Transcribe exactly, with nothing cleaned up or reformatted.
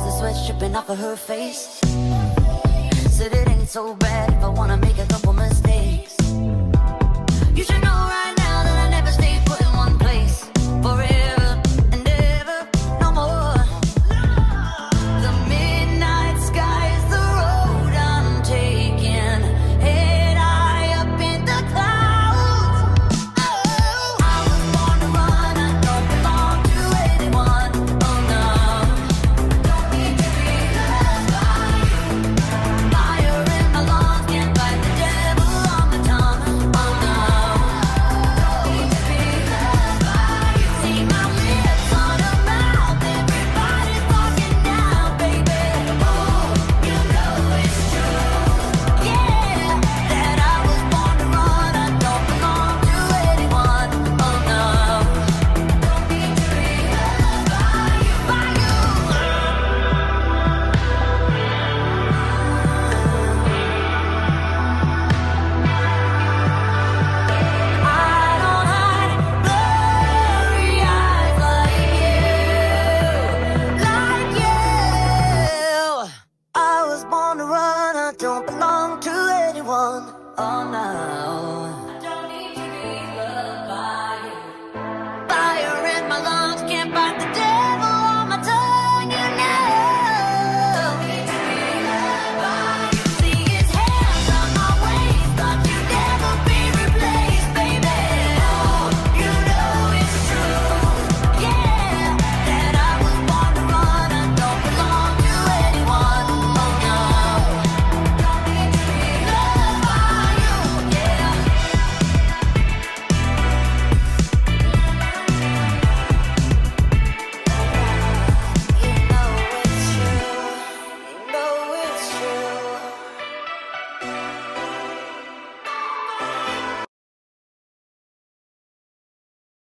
as the sweat's dripping off of her face. Said it ain't so bad if I wanna make a couple mistakes. You should know right now that I never stay put in one place forever and ever, no more. The midnight sky is the road I'm taking, head high up in the clouds. Oh, I was born to run, I don't belong to anyone. Oh no, don't need to be loved by you. Fire in my lungs, can't fight the devil on my tongue. Oh no, don't need to be loved by you. See my lips on a mouth, everybody's talking now, baby. Oh, you know it's true. Yeah, that I was born to run, I don't belong to anyone. Oh no, don't need to be loved by you, by you. I don't hide blurry eyes like you, like you. I was born to run, I don't belong to anyone. Oh no.